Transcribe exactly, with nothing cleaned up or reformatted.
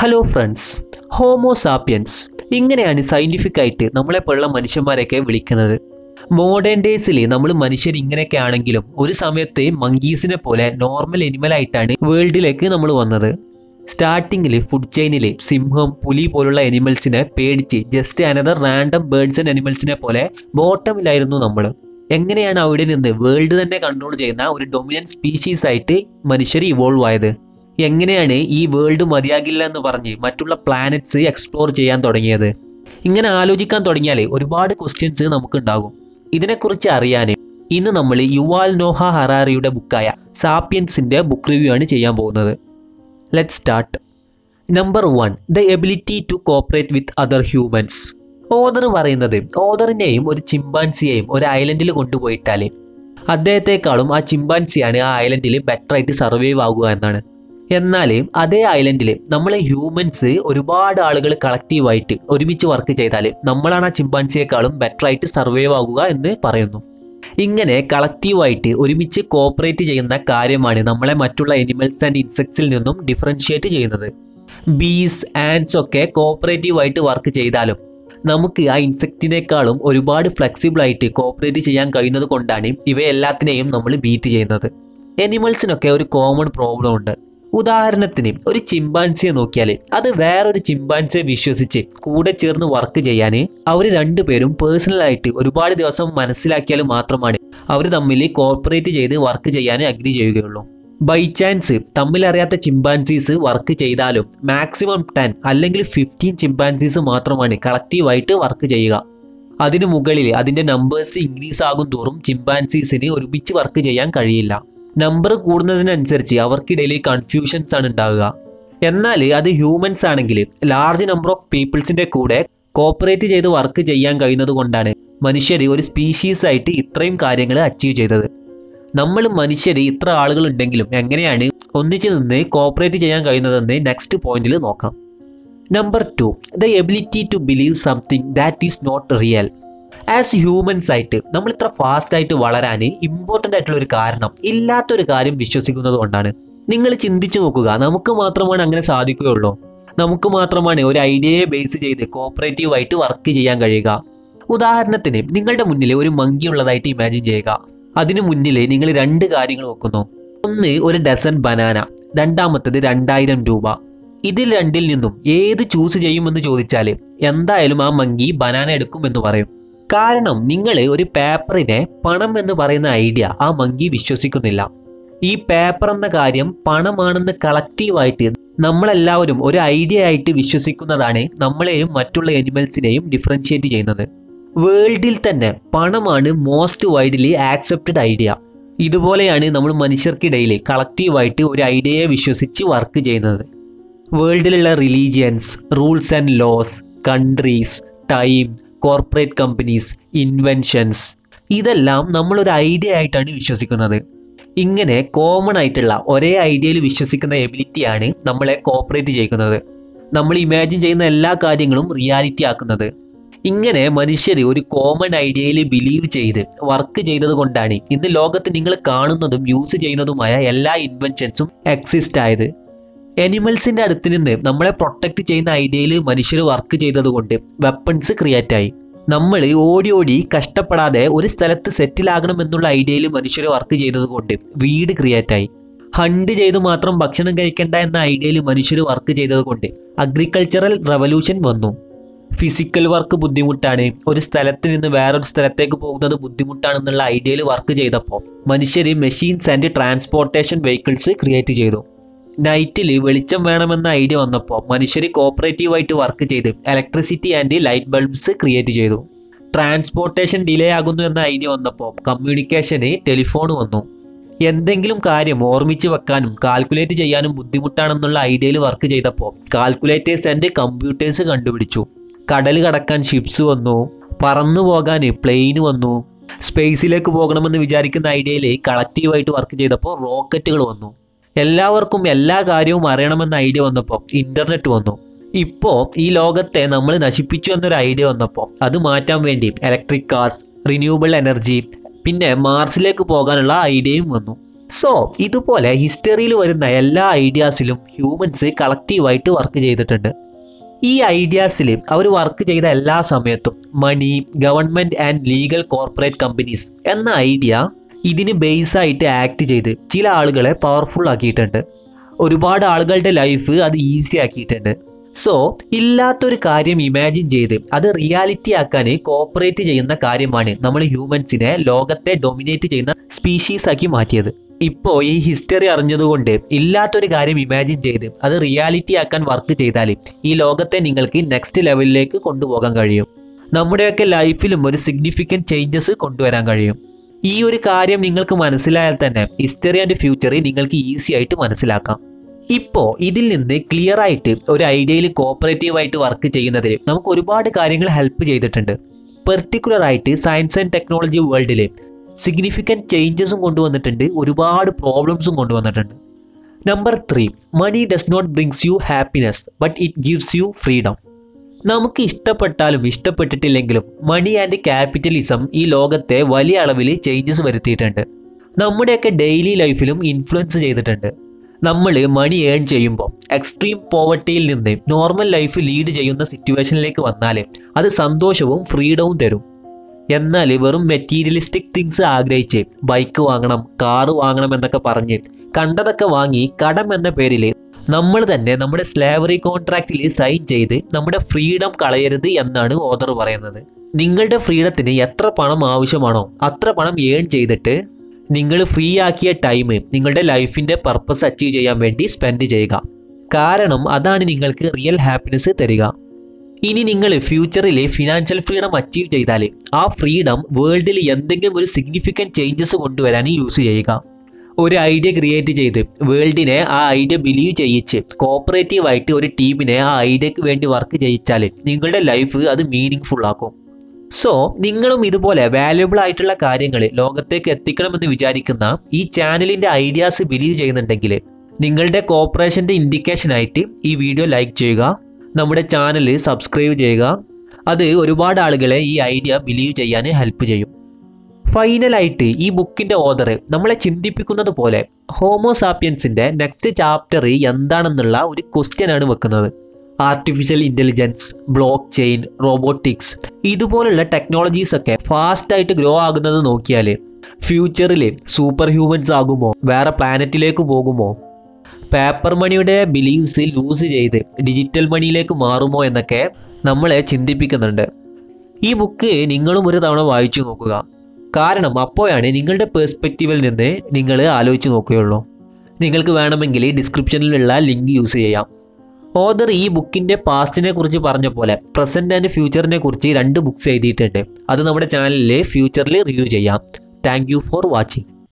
Hello friends, homo sapiens ഇങ്ങനെയാണ് scientific ആയിട്ട് നമ്മളെപ്പോലുള്ള മനുഷ്യന്മാരെയൊക്കെ വിളിക്കുന്നത്. മോഡേൺ ഡേയ്സിൽ നമ്മൾ മനുഷ്യർ ഇങ്ങനെയൊക്കെ ആണെങ്കിലും ഒരു സമയത്ത് മങ്കീസിനെ പോലെ നോർമൽ എനിമലായിട്ടാണ് വേൾഡിലേക്ക് നമ്മൾ വന്നത്. സ്റ്റാർട്ടിങ്ങിൽ ഫുഡ് ചെയിനിൽ സിംഹം, പുലി പോലുള്ള എനിമൽസിനെ പേടിച്ച് just another random birds and അനിമൽസിനെ പോലെ ബോട്ടമിലായിരുന്നു നമ്മൾ. എങ്ങനെയാണ് അവിടെ നിന്ന് വേൾഡ് തന്നെ കൺട്രോൾ ചെയ്യുന്ന ഒരു ഡൊമിനന്റ് സ്പീഷീസ് ആയിട്ട് മനുഷ്യർ ഇവോൾവ് ആയത്? എങ്ങനെയാണ് ഈ വേൾഡ് മതിയാകില്ല എന്ന് പറഞ്ഞ് മറ്റുള്ള പ്ലാനറ്റ്സ് എക്സ്പ്ലോർ ചെയ്യാൻ തുടങ്ങിയത്? ഇങ്ങനെ ആലോചിക്കാൻ തുടങ്ങിയാൽ ഒരുപാട് ക്വസ്റ്റ്യൻസ് നമുക്കുണ്ടാകും. ഇതിനെക്കുറിച്ച് അറിയാൻ ഇന്ന് നമ്മൾ യുവാൽ നോഹ ഹറാരിയുടെ ബുക്കായ സാപ്പിയൻസിൻ്റെ ബുക്ക് റിവ്യൂ ആണ് ചെയ്യാൻ പോകുന്നത്. Let's start. Number one, the ability to cooperate with other humans. Author പറയുന്നത് ഓദറിനെയും ഒരു ചിമ്പാൻസിയെയും ഒരു ഐലൻഡിൽ കൊണ്ടുപോയിട്ടാൽ അദ്ദേഹത്തെക്കാളും ആ ചിമ്പാൻസിയാണ് ആ ഐലൻഡിൽ ബെറ്ററായിട്ട് സർവൈവ് ആകുക എന്നാണ്. എന്നാൽ അതേ ഐലൻഡിൽ നമ്മൾ ഹ്യൂമൻസ് ഒരുപാട് ആളുകൾ കളക്റ്റീവായിട്ട് ഒരുമിച്ച് വർക്ക് ചെയ്താൽ നമ്മളാണ് ആ ചിമ്പാൻസിയേക്കാളും ബെറ്ററായിട്ട് സർവൈവ് ആകുക എന്ന് പറയുന്നു. ഇങ്ങനെ കളക്റ്റീവായിട്ട് ഒരുമിച്ച് കോപ്പറേറ്റ് ചെയ്യുന്ന കാര്യമാണ് നമ്മളെ മറ്റുള്ള എനിമൽസ് ആൻഡ് ഇൻസെക്ട്സിൽ നിന്നും ഡിഫറൻഷിയേറ്റ് ചെയ്യുന്നത്. ബീസ്, ആൻഡ്സ് ഒക്കെ കോപ്പറേറ്റീവായിട്ട് വർക്ക് ചെയ്താലും നമുക്ക് ആ ഇൻസെക്റ്റിനേക്കാളും ഒരുപാട് ഫ്ലെക്സിബിളായിട്ട് കോപ്പറേറ്റ് ചെയ്യാൻ കഴിയുന്നത് കൊണ്ടാണ് ഇവയെല്ലാത്തിനെയും നമ്മൾ ബീറ്റ് ചെയ്യുന്നത്. എനിമൽസിനൊക്കെ ഒരു കോമൺ പ്രോബ്ലം ഉണ്ട്. ഉദാഹരണത്തിന് ഒരു ചിമ്പാൻസിയെ നോക്കിയാൽ അത് വേറൊരു ചിമ്പാൻസിയെ വിശ്വസിച്ച് കൂടെ ചേർന്ന് വർക്ക് ചെയ്യാൻ അവർ രണ്ടുപേരും പേഴ്സണലായിട്ട് ഒരുപാട് ദിവസം മനസ്സിലാക്കിയാൽ മാത്രമാണ് അവർ തമ്മിൽ കോപ്പറേറ്റ് ചെയ്ത് വർക്ക് ചെയ്യാൻ അഗ്രി ചെയ്യുകയുള്ളൂ. ബൈ ചാൻസ് തമ്മിലറിയാത്ത ചിമ്പാൻസീസ് വർക്ക് ചെയ്താലും മാക്സിമം ടെൻ അല്ലെങ്കിൽ ഫിഫ്റ്റീൻ ചിമ്പാൻസീസ് മാത്രമാണ് കളക്റ്റീവായിട്ട് വർക്ക് ചെയ്യുക. അതിന് മുകളിൽ അതിൻ്റെ നമ്പേഴ്സ് ഇൻക്രീസ് ആകും തോറും ചിമ്പാൻസീസിന് ഒരുമിച്ച് വർക്ക് ചെയ്യാൻ കഴിയില്ല. നമ്പർ കൂടുന്നതിനനുസരിച്ച് അവർക്കിടയിൽ കൺഫ്യൂഷൻസ് ആണ് ഉണ്ടാവുക. എന്നാൽ അത് ഹ്യൂമൻസ് ആണെങ്കിൽ ലാർജ് നമ്പർ ഓഫ് പീപ്പിൾസിൻ്റെ കൂടെ കോപ്പറേറ്റ് ചെയ്ത് വർക്ക് ചെയ്യാൻ കഴിയുന്നത് കൊണ്ടാണ് മനുഷ്യർ ഒരു സ്പീഷീസ് ആയിട്ട് ഇത്രയും കാര്യങ്ങൾ അച്ചീവ് ചെയ്തത്. നമ്മൾ മനുഷ്യർ ഇത്ര ആളുകൾ ഉണ്ടെങ്കിലും എങ്ങനെയാണ് ഒന്നിച്ച് നിന്ന് കോപ്പറേറ്റ് ചെയ്യാൻ കഴിയുന്നതെന്ന് നെക്സ്റ്റ് പോയിന്റിൽ നോക്കാം. Number two, the ability to believe something that is not real. As humans ആയിട്ട് നമ്മൾ ഇത്ര ഫാസ്റ്റ് ആയിട്ട് വളരാൻ ഇമ്പോർട്ടൻ്റ് ആയിട്ടുള്ള ഒരു കാരണം ഇല്ലാത്തൊരു കാര്യം വിശ്വസിക്കുന്നത് കൊണ്ടാണ്. നിങ്ങൾ ചിന്തിച്ചു നോക്കുക, നമുക്ക് മാത്രമാണ് അങ്ങനെ സാധിക്കുകയുള്ളൂ. നമുക്ക് മാത്രമാണ് ഒരു ഐഡിയയെ ബേസ് ചെയ്ത് കോപ്പറേറ്റീവ് ആയിട്ട് വർക്ക് ചെയ്യാൻ കഴിയുക. ഉദാഹരണത്തിന് നിങ്ങളുടെ മുന്നിൽ ഒരു മങ്കി ഉള്ളതായിട്ട് ഇമാജിൻ ചെയ്യുക. അതിനു മുന്നിൽ നിങ്ങൾ രണ്ട് കാര്യങ്ങൾ വെക്കുന്നു. ഒന്ന് ഒരു ഡസൻ ബനാന, രണ്ടാമത്തത് രണ്ടായിരം രൂപ. ഇതിൽ രണ്ടിൽ നിന്നും ഏത് ചൂസ് ചെയ്യുമെന്ന് ചോദിച്ചാൽ എന്തായാലും ആ മങ്കി ബനാന എടുക്കുമെന്ന് പറയും. കാരണം നിങ്ങൾ ഒരു പേപ്പറിനെ പണം എന്ന് പറയുന്ന ഐഡിയ ആ മങ്കി വിശ്വസിക്കുന്നില്ല. ഈ പേപ്പർ എന്ന കാര്യം പണമാണെന്ന് കളക്റ്റീവായിട്ട് നമ്മളെല്ലാവരും ഒരു ഐഡിയ ആയിട്ട് വിശ്വസിക്കുന്നതാണ് നമ്മളെയും മറ്റുള്ള എനിമൽസിനെയും ഡിഫറൻഷിയേറ്റ് ചെയ്യുന്നത്. വേൾഡിൽ തന്നെ പണമാണ് മോസ്റ്റ് വൈഡ്ലി ആക്സെപ്റ്റഡ് ഐഡിയ. ഇതുപോലെയാണ് നമ്മൾ മനുഷ്യർക്കിടയിൽ കളക്റ്റീവായിട്ട് ഒരു ഐഡിയയെ വിശ്വസിച്ച് വർക്ക് ചെയ്യുന്നത്. വേൾഡിലുള്ള religions, rules and laws, countries, time, corporate companies, inventions, ഇതെല്ലാം നമ്മളൊരു ഐഡിയ ആയിട്ടാണ് വിശ്വസിക്കുന്നത്. ഇങ്ങനെ കോമൺ ആയിട്ടുള്ള ഒരേ ഐഡിയയിൽ വിശ്വസിക്കുന്ന എബിലിറ്റിയാണ് നമ്മളെ കോപ്പറേറ്റ് ചെയ്യുന്നത്. നമ്മൾ ഇമാജിൻ ചെയ്യുന്ന എല്ലാ കാര്യങ്ങളും റിയാലിറ്റി ആക്കുന്നത്. ഇങ്ങനെ മനുഷ്യർ ഒരു കോമൺ ഐഡിയയിൽ ബിലീവ് ചെയ്ത് വർക്ക് ചെയ്തത് കൊണ്ടാണ് ഇന്ന് ലോകത്ത് നിങ്ങൾ കാണുന്നതും യൂസ് ചെയ്യുന്നതുമായ എല്ലാ ഇൻവെൻഷൻസും എക്സിസ്റ്റ് ആയത്. എനിമൽസിൻ്റെ അടുത്ത് നിന്ന് നമ്മളെ പ്രൊട്ടക്റ്റ് ചെയ്യുന്ന ഐഡിയയിൽ മനുഷ്യർ വർക്ക് ചെയ്തത് കൊണ്ട് വെപ്പൺസ് ക്രിയേറ്റ് ആയി. നമ്മൾ ഓടി ഓടി കഷ്ടപ്പെടാതെ ഒരു സ്ഥലത്ത് സെറ്റിലാകണം എന്നുള്ള ഐഡിയയിൽ മനുഷ്യർ വർക്ക് ചെയ്തത് കൊണ്ട് വീട് ക്രിയേറ്റ് ആയി. ഹണ്ട് ചെയ്ത് മാത്രം ഭക്ഷണം കഴിക്കേണ്ട എന്ന ഐഡിയയിൽ മനുഷ്യർ വർക്ക് ചെയ്തത് കൊണ്ട് അഗ്രികൾച്ചറൽ റവല്യൂഷൻ വന്നു. ഫിസിക്കൽ വർക്ക് ബുദ്ധിമുട്ടാണ്, ഒരു സ്ഥലത്ത് നിന്ന് വേറൊരു സ്ഥലത്തേക്ക് പോകുന്നത് ബുദ്ധിമുട്ടാണെന്നുള്ള ഐഡിയയിൽ വർക്ക് ചെയ്തപ്പോൾ മനുഷ്യർ machines and transportation vehicles create ചെയ്തു. നൈറ്റിൽ വെളിച്ചം വേണമെന്ന ഐഡിയ വന്നപ്പോൾ മനുഷ്യർ കോപ്പറേറ്റീവായിട്ട് വർക്ക് ചെയ്ത് electricity and light bulbs create ചെയ്തു. ട്രാൻസ്പോർട്ടേഷൻ ഡിലേ ആകുന്നു എന്ന ഐഡിയ വന്നപ്പോൾ കമ്മ്യൂണിക്കേഷന് ടെലിഫോൺ വന്നു. എന്തെങ്കിലും കാര്യം ഓർമ്മിച്ച് വെക്കാനും കാൽക്കുലേറ്റ് ചെയ്യാനും ബുദ്ധിമുട്ടാണെന്നുള്ള ഐഡിയയിൽ വർക്ക് ചെയ്തപ്പോൾ കാൽക്കുലേറ്റേഴ്സ് ആൻഡ് കമ്പ്യൂട്ടേഴ്സ് കണ്ടുപിടിച്ചു. കടൽ കടക്കാൻ ഷിപ്സ് വന്നു, പറന്നു പോകാൻ പ്ലെയിൻ വന്നു. സ്പേസിലേക്ക് പോകണമെന്ന് വിചാരിക്കുന്ന ഐഡിയയിൽ കളക്റ്റീവായിട്ട് വർക്ക് ചെയ്തപ്പോൾ റോക്കറ്റുകൾ വന്നു. എല്ലാവർക്കും എല്ലാ കാര്യവും അറിയണമെന്ന ഐഡിയ വന്നപ്പോൾ ഇൻ്റർനെറ്റ് വന്നു. ഇപ്പോൾ ഈ ലോകത്തെ നമ്മൾ നശിപ്പിച്ചു എന്നൊരു ഐഡിയ വന്നപ്പോൾ അത് മാറ്റാൻ വേണ്ടി ഇലക്ട്രിക് കാർസ്, റിന്യൂവബിൾ എനർജി, പിന്നെ മാർസിലേക്ക് പോകാനുള്ള ഐഡിയയും വന്നു. സോ ഇതുപോലെ ഹിസ്റ്ററിയിൽ വരുന്ന എല്ലാ ഐഡിയാസിലും ഹ്യൂമൻസ് കളക്റ്റീവായിട്ട് വർക്ക് ചെയ്തിട്ടുണ്ട്. ഈ ഐഡിയാസിൽ അവർ വർക്ക് ചെയ്ത എല്ലാ സമയത്തും money, government and legal corporate companies എന്ന ഐഡിയ ഇതിന് ബേസായിട്ട് ആക്ട് ചെയ്ത് ചില ആളുകളെ പവർഫുൾ ആക്കിയിട്ടുണ്ട്. ഒരുപാട് ആളുകളുടെ ലൈഫ് അത് ഈസി ആക്കിയിട്ടുണ്ട്. സോ ഇല്ലാത്തൊരു കാര്യം ഇമാജിൻ ചെയ്ത് അത് റിയാലിറ്റി ആക്കാൻ കോപ്പറേറ്റ് ചെയ്യുന്ന കാര്യമാണ് നമ്മൾ ഹ്യൂമൻസിനെ ലോകത്തെ ഡൊമിനേറ്റ് ചെയ്യുന്ന സ്പീഷീസ് ആക്കി മാറ്റിയത്. ഇപ്പോൾ ഈ ഹിസ്റ്ററി അറിഞ്ഞതുകൊണ്ട് ഇല്ലാത്തൊരു കാര്യം ഇമാജിൻ ചെയ്ത് അത് റിയാലിറ്റി ആക്കാൻ വർക്ക് ചെയ്താൽ ഈ ലോകത്തെ നിങ്ങൾക്ക് നെക്സ്റ്റ് ലെവലിലേക്ക് കൊണ്ടുപോകാൻ കഴിയും. നമ്മുടെയൊക്കെ ലൈഫിലും ഒരു സിഗ്നിഫിക്കൻറ്റ് ചേഞ്ചസ് കൊണ്ടുവരാൻ കഴിയും. ഈ ഒരു കാര്യം നിങ്ങൾക്ക് മനസ്സിലായാൽ തന്നെ ഹിസ്റ്ററി ആൻഡ് ഫ്യൂച്ചറി നിങ്ങൾക്ക് ഈസി ആയിട്ട് മനസ്സിലാക്കാം. ഇപ്പോൾ ഇതിൽ നിന്ന് ക്ലിയർ ആയിട്ട് ഒരു ഐഡിയയിൽ കോപ്പറേറ്റീവായിട്ട് വർക്ക് ചെയ്യുന്നതിൽ നമുക്ക് ഒരുപാട് കാര്യങ്ങൾ ഹെൽപ്പ് ചെയ്തിട്ടുണ്ട്. പെർട്ടിക്കുലർ ആയിട്ട് സയൻസ് ആൻഡ് ടെക്നോളജി വേൾഡിൽ സിഗ്നിഫിക്കൻറ്റ് ചേഞ്ചസും കൊണ്ടുവന്നിട്ടുണ്ട്, ഒരുപാട് പ്രോബ്ലംസും കൊണ്ടുവന്നിട്ടുണ്ട്. Number three, money does not brings you happiness but it gives you freedom. നമുക്ക് ഇഷ്ടപ്പെട്ടാലും ഇഷ്ടപ്പെട്ടിട്ടില്ലെങ്കിലും മണി ആൻഡ് ക്യാപിറ്റലിസം ഈ ലോകത്തെ വലിയ അളവിൽ ചേഞ്ചസ് വരുത്തിയിട്ടുണ്ട്. നമ്മുടെയൊക്കെ ഡെയിലി ലൈഫിലും ഇൻഫ്ലുവൻസ് ചെയ്തിട്ടുണ്ട്. നമ്മൾ മണി ഏൺ ചെയ്യുമ്പോൾ എക്സ്ട്രീം പോവർട്ടിയിൽ നിന്ന് നോർമൽ ലൈഫ് ലീഡ് ചെയ്യുന്ന സിറ്റുവേഷനിലേക്ക് വന്നാൽ അത് സന്തോഷവും ഫ്രീഡവും തരും. എന്നാൽ വെറും മെറ്റീരിയലിസ്റ്റിക് തിങ്സ് ആഗ്രഹിച്ച് ബൈക്ക് വാങ്ങണം, കാറ് വാങ്ങണം എന്നൊക്കെ പറഞ്ഞ് കണ്ടതൊക്കെ വാങ്ങി കടം എന്ന പേരിൽ നമ്മൾ തന്നെ നമ്മുടെ സ്ലേവറി കോൺട്രാക്റ്റിൽ സൈൻ ചെയ്ത് നമ്മുടെ ഫ്രീഡം കളയരുത് എന്നാണ് ഓതർ പറയുന്നത്. നിങ്ങളുടെ ഫ്രീഡത്തിന് എത്ര പണം ആവശ്യമാണോ അത്ര പണം ഏൺ ചെയ്തിട്ട് നിങ്ങൾ ഫ്രീ ആക്കിയ ടൈം നിങ്ങളുടെ ലൈഫിൻ്റെ പർപ്പസ് അച്ചീവ് ചെയ്യാൻ വേണ്ടി സ്പെൻഡ് ചെയ്യുക. കാരണം അതാണ് നിങ്ങൾക്ക് റിയൽ ഹാപ്പിനെസ് തരിക. ഇനി നിങ്ങൾ ഫ്യൂച്ചറിൽ ഫിനാൻഷ്യൽ ഫ്രീഡം അച്ചീവ് ചെയ്താൽ ആ ഫ്രീഡം വേൾഡിൽ എന്തെങ്കിലും ഒരു സിഗ്നിഫിക്കൻറ്റ് ചേഞ്ചസ് കൊണ്ടുവരാൻ യൂസ് ചെയ്യുക. ഒരു ഐഡിയ ക്രിയേറ്റ് ചെയ്ത് വേൾഡിനെ ആ ഐഡിയ ബിലീവ് ചെയ്യിച്ച് കോപ്പറേറ്റീവായിട്ട് ഒരു ടീമിനെ ആ ഐഡിയക്ക് വേണ്ടി വർക്ക് ചെയ്യിച്ചാൽ നിങ്ങളുടെ ലൈഫ് അത് മീനിങ് ഫുൾ ആക്കും. സോ നിങ്ങളും ഇതുപോലെ വാല്യുബിൾ ആയിട്ടുള്ള കാര്യങ്ങൾ ലോകത്തേക്ക് എത്തിക്കണമെന്ന് വിചാരിക്കുന്ന ഈ ചാനലിൻ്റെ ഐഡിയാസ് ബിലീവ് ചെയ്യുന്നുണ്ടെങ്കിൽ നിങ്ങളുടെ കോപ്പറേഷൻ്റെ ഇൻഡിക്കേഷനായിട്ട് ഈ വീഡിയോ ലൈക്ക് ചെയ്യുക, നമ്മുടെ ചാനൽ സബ്സ്ക്രൈബ് ചെയ്യുക. അത് ഒരുപാട് ആളുകളെ ഈ ഐഡിയ ബിലീവ് ചെയ്യാൻ ഹെൽപ്പ് ചെയ്യും. ഫൈനലായിട്ട് ഈ ബുക്കിൻ്റെ ഓതർ നമ്മളെ ചിന്തിപ്പിക്കുന്നത് പോലെ ഹോമോസാപ്പിയൻസിൻ്റെ നെക്സ്റ്റ് ചാപ്റ്റർ എന്താണെന്നുള്ള ഒരു ക്വസ്റ്റ്യൻ ആണ് വെക്കുന്നത്. Artificial intelligence, block chain, robotics ഇതുപോലുള്ള ടെക്നോളജീസൊക്കെ ഫാസ്റ്റായിട്ട് ഗ്രോ ആകുന്നത് നോക്കിയാൽ ഫ്യൂച്ചറിൽ സൂപ്പർ ഹ്യൂമൻസ് ആകുമോ, വേറെ പ്ലാനറ്റിലേക്ക് പോകുമോ, പേപ്പർ മണിയുടെ ബിലീവ്സ് ലൂസ് ചെയ്ത് ഡിജിറ്റൽ മണിയിലേക്ക് മാറുമോ എന്നൊക്കെ നമ്മളെ ചിന്തിപ്പിക്കുന്നുണ്ട്. ഈ ബുക്ക് നിങ്ങളും ഒരു തവണ വായിച്ചു നോക്കുക. കാരണം അപ്പോഴാണ് നിങ്ങളുടെ പേഴ്സ്പെക്റ്റീവിൽ നിന്ന് നിങ്ങൾ ആലോചിച്ച് നോക്കുകയുള്ളൂ. നിങ്ങൾക്ക് വേണമെങ്കിൽ ഡിസ്ക്രിപ്ഷനിലുള്ള ലിങ്ക് യൂസ് ചെയ്യാം. ഓതർ ഈ ബുക്കിൻ്റെ പാസ്റ്റിനെ കുറിച്ച് പറഞ്ഞ പോലെ പ്രസൻറ്റ് ആൻഡ് ഫ്യൂച്ചറിനെ കുറിച്ച് രണ്ട് ബുക്സ് എഴുതിയിട്ടുണ്ട്. അത് നമ്മുടെ ചാനലിൽ ഫ്യൂച്ചറിൽ റിവ്യൂ ചെയ്യാം. Thank you for watching.